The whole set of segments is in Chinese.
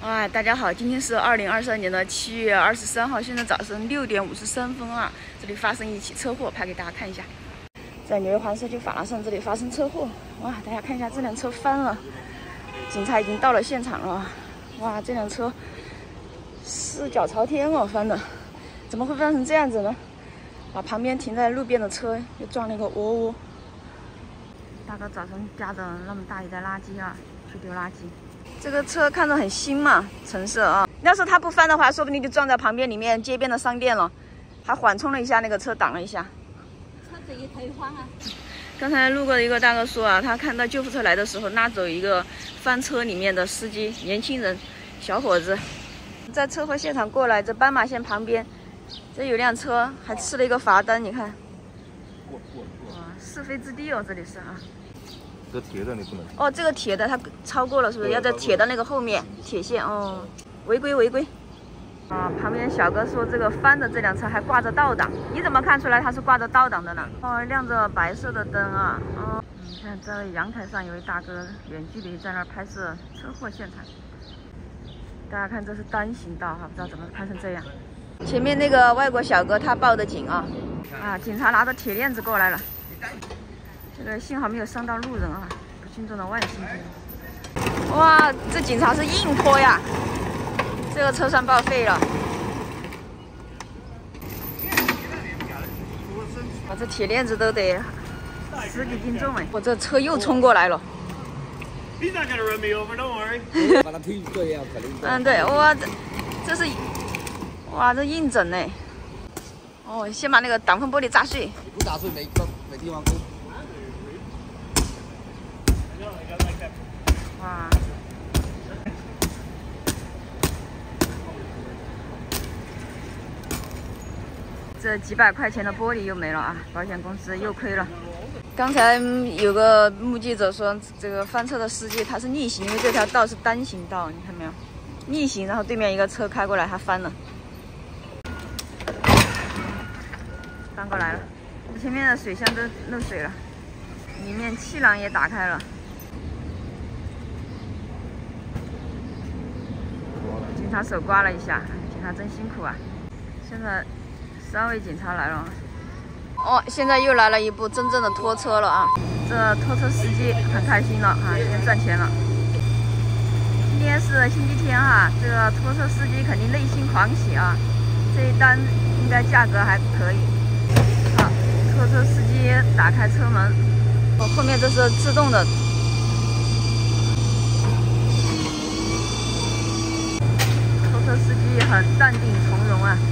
啊，大家好，今天是2023年的7月23号，现在早上6点53分啊。这里发生一起车祸，拍给大家看一下，在纽约环社区法拉盛这里发生车祸。哇，大家看一下，这辆车翻了，警察已经到了现场了。哇，这辆车四脚朝天哦，翻的，怎么会翻成这样子呢？把旁边停在路边的车又撞了一个窝窝。大哥早上夹着那么大一袋垃圾啊，去丢垃圾。 这个车看着很新嘛，橙色啊。要是它不翻的话，说不定就撞在旁边里面街边的商店了。还缓冲了一下，那个车挡了一下。 车子也退换啊。 刚才路过的一个大哥说啊，他看到救护车来的时候，拉走一个翻车里面的司机，年轻人，小伙子，在车祸现场过来，这斑马线旁边，这有辆车还吃了一个罚单，你看。哇，是非之地哦，这里是啊。 这铁的你不能哦，这个铁的它超过了，是不是？要在铁的那个后面铁线哦，违规违规。啊，旁边小哥说这个翻的这辆车还挂着倒档，你怎么看出来它是挂着倒档的呢？哦，亮着白色的灯啊。哦，你看在阳台上有一大哥远距离在那儿拍摄车祸现场。大家看这是单行道哈，不知道怎么拍成这样。前面那个外国小哥他报的警啊，啊，警察拿着铁链子过来了。 这个幸好没有伤到路人啊，不幸中的万幸之。哇，这警察是硬拖呀！这个车算报废了。哇，这铁链子都得10几斤重哎！我这车又冲过来了。 把它推这样可能。 嗯，对，哇，这是，哇，这硬整哎。哦，先把那个挡风玻璃砸碎。 不打碎没地方攻。 哇！这几百块钱的玻璃又没了啊！保险公司又亏了。刚才有个目击者说，这个翻车的司机他是逆行，因为这条道是单行道，你看没有？逆行，然后对面一个车开过来，他翻了，翻过来了。前面的水箱都漏水了，里面气囊也打开了。 警察手刮了一下，警察真辛苦啊！现在3位警察来了。哦，现在又来了一部真正的拖车了啊！这拖车司机很开心了啊，今天赚钱了。今天是星期天哈，这个拖车司机肯定内心狂喜啊！这一单应该价格还可以。好，拖车司机打开车门，哦，后面这是自动的。 车司机很淡定从容啊！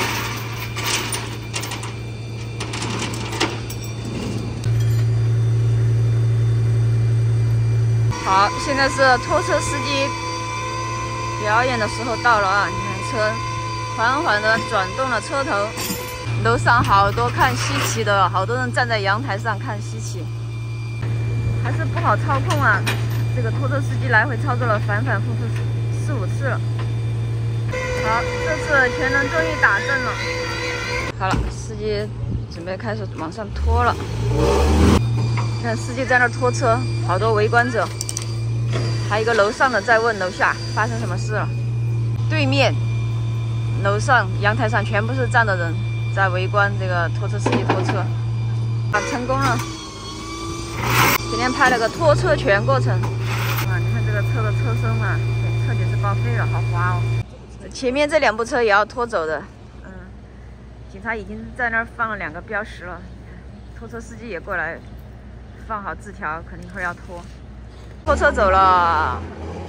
好，现在是拖车司机表演的时候到了啊！你看车缓缓地转动了车头，楼上好多看稀奇的，好多人站在阳台上看稀奇，还是不好操控啊！这个拖车司机来回操作了反反复复4、5次了。 好，这次全轮终于打正了。好了，司机准备开始往上拖了。看司机在那拖车，好多围观者，还有一个楼上的在问楼下发生什么事了。对面楼上阳台上全部是站的人在围观这个拖车司机拖车。啊，成功了！今天拍了个拖车全过程。啊，你看这个车的车身啊，彻底是报废了，好滑哦。 前面这2部车也要拖走的，警察已经在那儿放了2个标识了，拖车司机也过来放好字条，肯定会要拖。拖车走了，